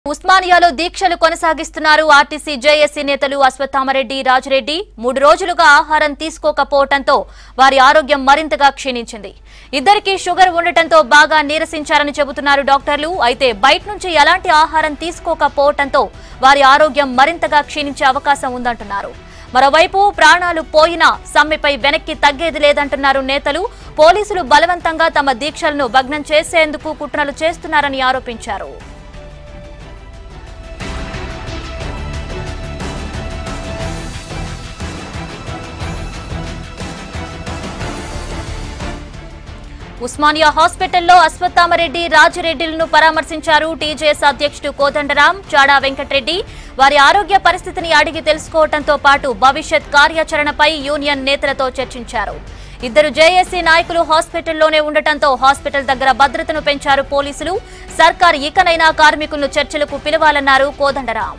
ఉస్మానియాలో దీక్షలు కొనసాగిస్తున్నారు RTC JAC నేతలు అశ్వత్థామరెడ్డి రాజిరెడ్డి 3 రోజులుగా ఆహారం తీసుకోకపోవడంతో వారి ఆరోగ్యం మరింతగా క్షీణించింది. ఇద్దరికీ షుగర్ ఉండటంతో బాగా నీరసించారని చెబుతున్నారు డాక్టర్లు. అయితే బయట నుంచి ఎలాంటి ఆహారం తీసుకోకపోవడంతో వారి ఆరోగ్యం మరింతగా క్షీణించే అవకాశం ఉందంటున్నారు. మరోవైపు ప్రాణాలు పోయినా సమ్మెపై వెనక్కి తగ్గేది లేదంటున్నారు నేతలు. పోలీసులు బలవంతంగా తమ దీక్షలను భగ్నం చేసేందుకు కుట్రలు చేస్తున్నారని ఆరోపించారు. ఉస్మానియా హాస్పిటల్లో అశ్వత్థామరెడ్డి రాజిరెడ్డిలను పరామర్శించారు టీజేఎస్ అధ్యక్షుడు కోదండరాం, చాడా వెంకటరెడ్డి. వారి ఆరోగ్య పరిస్థితిని అడిగి తెలుసుకోవడంతో పాటు భవిష్యత్ కార్యాచరణపై యూనియన్ నేతలతో చర్చించారు. ఇద్దరు జేఏసీ నాయకులు హాస్పిటల్లోనే ఉండటంతో హాస్పిటల్ దగ్గర భద్రతను పెంచారు పోలీసులు. సర్కార్ ఇకనైనా కార్మికులను చర్చలకు పిలవాలన్నారు కోదండరాం.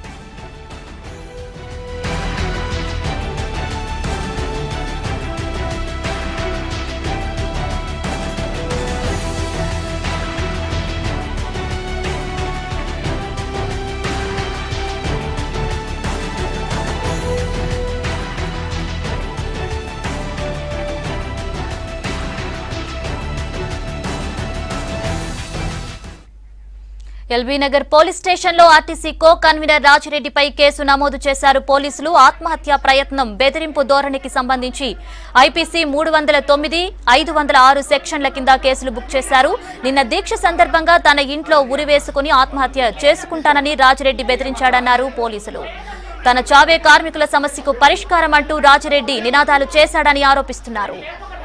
ఎల్బీనగర్ పోలీస్ స్టేషన్లో ఆర్టీసీ కో కన్వీనర్ రాజిరెడ్డిపై కేసు నమోదు చేశారు పోలీసులు. ఆత్మహత్యా ప్రయత్నం, బెదిరింపు ధోరణికి సంబంధించి ఐపీసీ 309, 506 సెక్షన్ల కింద కేసులు బుక్ చేశారు. నిన్న దీక్ష సందర్భంగా తన ఇంట్లో ఉరివేసుకుని ఆత్మహత్య చేసుకుంటానని రాజిరెడ్డి బెదిరించాడన్నారు పోలీసులు. తన చావే కార్మికుల సమస్యకు పరిష్కారం అంటూ రాజిరెడ్డి నినాదాలు చేశాడని ఆరోపిస్తున్నారు.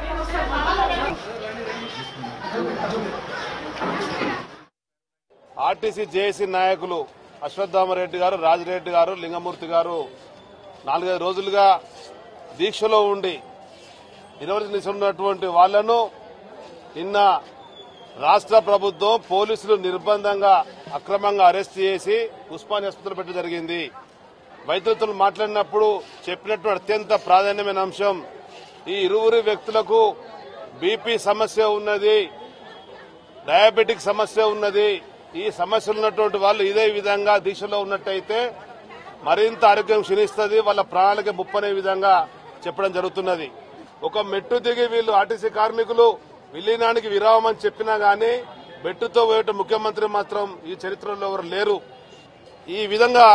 ఆర్టీసీ జేఏసీ నాయకులు అశ్వత్థామరెడ్డి గారు, రాజిరెడ్డి గారు, లింగమూర్తి గారు 4-5 రోజులుగా దీక్షలో ఉండి నిర్వహిస్తున్నటువంటి వాళ్లను నిన్న రాష్ట్ర ప్రభుత్వం పోలీసులు నిర్బంధంగా అక్రమంగా అరెస్ట్ చేసి ఉస్మానియా ఆసుపత్రిలో పెట్టడం జరిగింది. వైద్యులతో మాట్లాడినప్పుడు చెప్పినట్టు అత్యంత ప్రాధాన్యమైన అంశం, ఈ ఇరువురు వ్యక్తులకు బీపీ సమస్య ఉన్నది, డయాబెటిక్ సమస్య ఉన్నది. ఈ సమస్యలు ఉన్నటువంటి వాళ్ళు ఇదే విధంగా దీక్షలో ఉన్నట్టయితే మరింత ఆరోగ్యం క్షీణిస్తుంది, వాళ్ళ ప్రాణాలకే ముప్పనే విధంగా చెప్పడం జరుగుతున్నది. ఒక మెట్టు దిగి వీళ్ళు ఆర్టీసీ కార్మికులు విలీనానికి విరామని చెప్పినా గానీ మెట్టుతో పోయేట ముఖ్యమంత్రి మాత్రం ఈ చరిత్రలో ఎవరు లేరు. ఈ విధంగా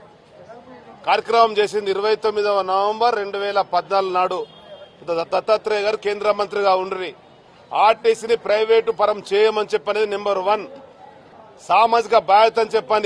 కార్యక్రమం చేసింది 29వ నవంబర్ 2014 నాడు దత్తాత్రేయ గారు కేంద్ర మంత్రిగా ఉండ్రి. ఆర్టీసీని ప్రైవేటు పరం చేయమని చెప్పనేది నెంబర్ 1. సామాజిక బాధ్యత అని చెప్పని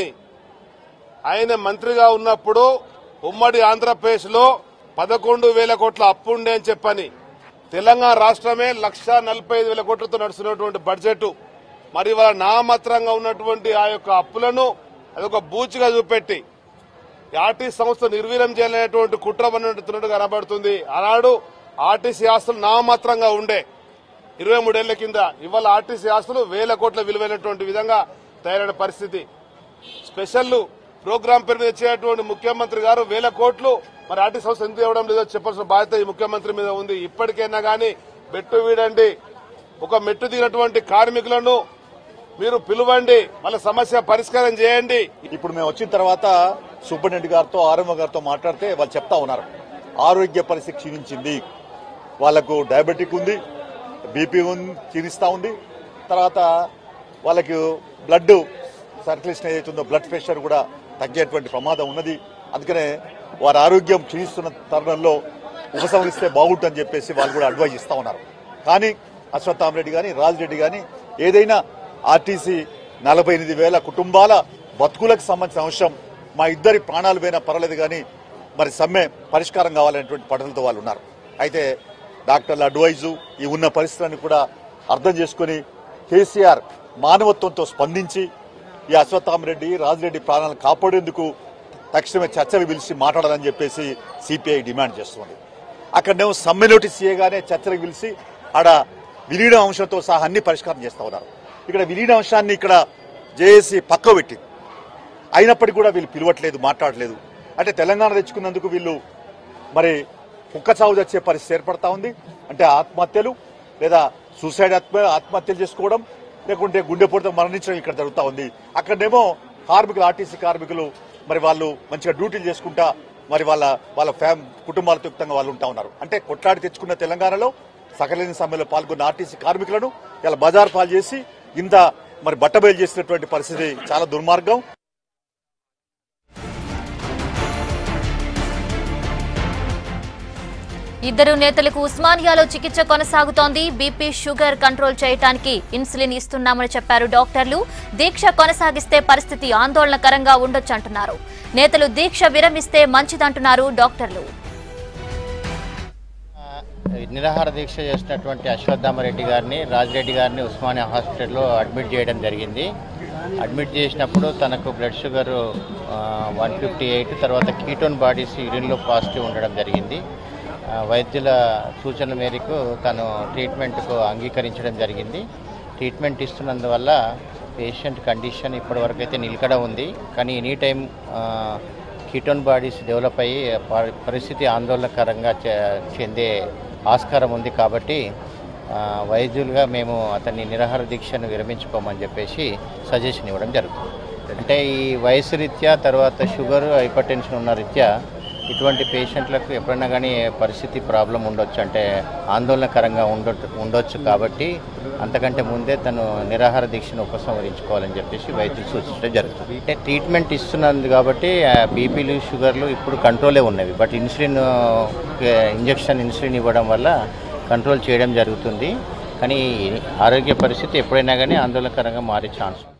ఆయన మంత్రిగా ఉన్నప్పుడు ఉమ్మడి ఆంధ్రప్రదేశ్ లో 11,000 కోట్ల అప్పు ఉండే అని చెప్పని, తెలంగాణ రాష్ట్రమే 1,45,000 కోట్లతో నడుస్తున్నటువంటి బడ్జెట్. మరి వాళ్ళ నామమాత్రంగా ఉన్నటువంటి ఆ యొక్క అప్పులను అదొక బూచిగా చూపెట్టి ఆర్టీసీ సంస్థ నిర్వీర్యం చేయాలనేటువంటి కుట్ర పన్నుతున్నట్టు కనబడుతుంది. ఆనాడు ఆర్టీసీ ఆస్తులు నామమాత్రంగా ఉండే 23 ఏళ్ల కింద, ఇవాళ ఆర్టీసీ ఆస్తులు 1,000 కోట్ల విలువైనటువంటి విధంగా తయారైన పరిస్థితి. స్పెషల్ ప్రోగ్రాం పేరు మీద ఇచ్చేటువంటి ముఖ్యమంత్రి గారు 1,000 కోట్లు మరి ఆర్టీసీ సంస్థ ఎందుకు ఇవ్వడం లేదో చెప్పాల్సిన బాధ్యత ఈ ముఖ్యమంత్రి మీద ఉంది. ఇప్పటికైనా గానీ మెట్టు వీడండి, ఒక మెట్టు దిగినటువంటి కార్మికులను మీరు పిలువండి, వాళ్ళ సమస్య పరిష్కారం చేయండి. ఇప్పుడు మేము వచ్చిన తర్వాత సూపరింటెండెంట్ గారితో, ఆర్ఎంఓ గారితో మాట్లాడితే వాళ్ళు చెప్తా ఉన్నారు ఆరోగ్య పరిస్థితి క్షీణించింది, వాళ్లకు డయాబెటిక్ ఉంది, బీపీ క్షీణిస్తా ఉంది, తర్వాత వాళ్ళకి బ్లడ్ సర్క్యులేషన్ ఏదైతుందో బ్లడ్ ప్రెషర్ కూడా తగ్గేటువంటి ప్రమాదం ఉన్నది. అందుకనే వారి ఆరోగ్యం క్షీణిస్తున్న తరుణంలో ఉపసంహరిస్తే బాగుంటుందని చెప్పేసి వాళ్ళు కూడా అడ్వైజ్ ఇస్తా ఉన్నారు. కానీ అశ్వత్థామరెడ్డి గాని రాజిరెడ్డి గాని ఏదైనా ఆర్టీసీ 48,000 కుటుంబాల బతుకులకు సంబంధించిన అంశం, మా ఇద్దరి ప్రాణాలు పోయినా పర్వాలేదు కానీ మరి సమ్మె పరిష్కారం కావాలనేటువంటి పట్టుదలతో వాళ్ళు ఉన్నారు. అయితే డాక్టర్ల అడ్వైజు ఈ ఉన్న పరిస్థితులను కూడా అర్థం చేసుకుని కేసీఆర్ మానవత్వంతో స్పందించి ఈ అశ్వత్థామరెడ్డి రాజిరెడ్డి ప్రాణాలను కాపాడేందుకు తక్షణమే చర్చలు పిలిచి మాట్లాడాలని చెప్పేసి సిపిఐ డిమాండ్ చేస్తుంది. అక్కడనేమో సమ్మె నోటీస్ చేయగానే చర్చలకు పిలిచి ఆడ విలీన అంశంతో సహా అన్ని పరిష్కారం చేస్తా ఉన్నారు. ఇక్కడ విలీన అంశాన్ని ఇక్కడ జేఏసీ పక్క పెట్టింది, అయినప్పటికీ కూడా వీళ్ళు పిలవట్లేదు, మాట్లాడలేదు. అంటే తెలంగాణ తెచ్చుకున్నందుకు వీళ్ళు మరి కుక్క చావు తెచ్చే పరిస్థితి ఏర్పడతా ఉంది. అంటే ఆత్మహత్యలు లేదా సూసైడ్ ఆత్మహత్యలు చేసుకోవడం, లేకుంటే గుండెపోటుతో మరణించడం ఇక్కడ జరుగుతూ ఉంది. అక్కడేమో కార్మికులు, ఆర్టీసీ కార్మికులు మరి వాళ్ళు మంచిగా డ్యూటీలు చేసుకుంటా మరి వాళ్ళ కుటుంబాలతో యుక్తంగా వాళ్ళు ఉంటా ఉన్నారు. అంటే కొట్లాడి తెచ్చుకున్న తెలంగాణలో సకలైన సమ్మెలో పాల్గొన్న ఆర్టీసీ కార్మికులను ఇలా బజార్ పాలు చేసి ఇంత మరి బట్టబయలు చేసినటువంటి పరిస్థితి చాలా దుర్మార్గం. ఇద్దరు నేతలకు ఉస్మానియాలో చికిత్స కొనసాగుతోంది. బీపీ, షుగర్ కంట్రోల్ చేయడానికి ఇన్సులిన్ ఇస్తున్నామని చెప్పారు డాక్టర్లు. దీక్ష కొనసాగిస్తే పరిస్థితి ఆందోళనకరంగా ఉండొచ్చంటున్నారు. నేతలు దీక్ష విరమిస్తే మంచిదంటున్నారు డాక్టర్లు. నిరాహార దీక్ష చేసినటువంటి అశ్వత్థామరెడ్డి గారిని, రాజిరెడ్డి గారిని ఉస్మానియా హాస్పిటల్లో అడ్మిట్ చేయడం జరిగింది. అడ్మిట్ చేసినప్పుడు తనకు బ్లడ్ షుగర్ 158, తర్వాత కీటోన్ బాడీస్ యూరిన్లో పాజిటివ్ ఉండడం జరిగింది. వైద్యుల సూచనల మేరకు తను ట్రీట్మెంట్కు అంగీకరించడం జరిగింది. ట్రీట్మెంట్ ఇస్తున్నందువల్ల పేషెంట్ కండిషన్ ఇప్పటివరకు అయితే నిలకడ ఉంది. కానీ any time ketone bodies develop అయ్యి పరిస్థితి ఆందోళనకరంగా చెందే ఆస్కారం ఉంది. కాబట్టి వైద్యులుగా మేము అతన్ని నిరాహార దీక్షను విరమించుకోమని చెప్పేసి సజెషన్ ఇవ్వడం జరుగుతుంది. అంటే ఈ వయసు రీత్యా, తర్వాత షుగర్, హైపర్ టెన్షన్ ఉన్న రీత్యా ఇటువంటి పేషెంట్లకు ఎప్పుడైనా కానీ పరిస్థితి ప్రాబ్లం ఉండొచ్చు, అంటే ఆందోళనకరంగా ఉండొచ్చు. కాబట్టి అంతకంటే ముందే తను నిరాహార దీక్షను ఉపసంహరించుకోవాలని చెప్పేసి వైద్యులు సూచించడం జరుగుతుంది. అంటే ట్రీట్మెంట్ ఇస్తున్నది కాబట్టి బీపీలు, షుగర్లు ఇప్పుడు కంట్రోలే ఉన్నవి. బట్ ఇన్సులిన్ ఇవ్వడం వల్ల కంట్రోల్ చేయడం జరుగుతుంది. కానీ ఆరోగ్య పరిస్థితి ఎప్పుడైనా కానీ ఆందోళనకరంగా మారే ఛాన్స్ ఉంది.